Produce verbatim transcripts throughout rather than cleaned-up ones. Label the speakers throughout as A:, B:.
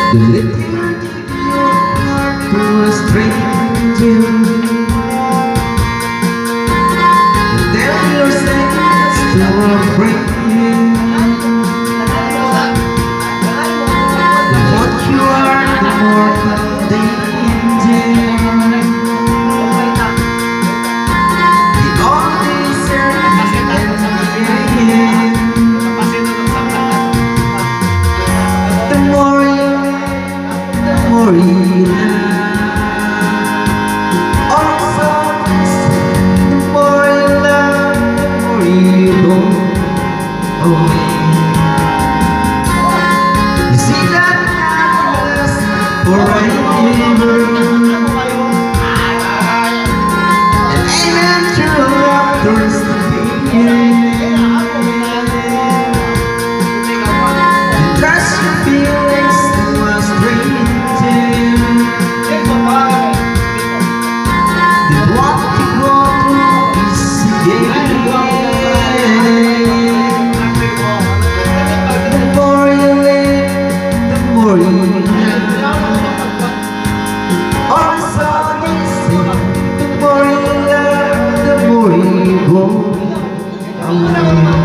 A: The little heart to a stranger, the devil your sense to a friend. The what you are, the more the danger. The only certain end. The more you, the more you love. Also, the more you love, the more you go away. You see that happiness forever, and amen true love turns to be. You trust your feelings to a stranger. They want to go through this again. The more you live, the more you love. Also they say, the more you love, the more you go away.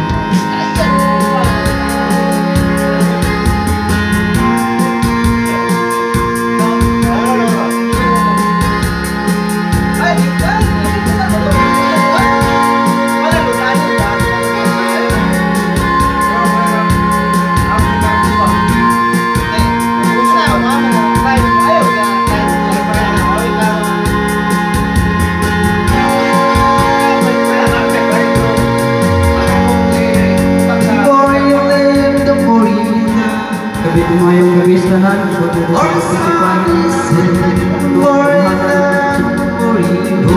B: Gabi ko ngayong gabi sa lahat, huwag mo
A: Or
B: pag-isipan,
A: listen for love, for you go.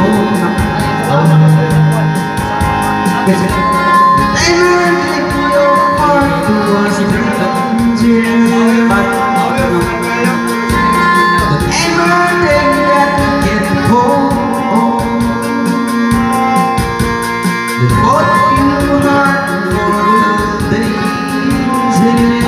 B: Kasi
A: Never give your heart to a stranger. But everything that can go on, the what you are for the danger.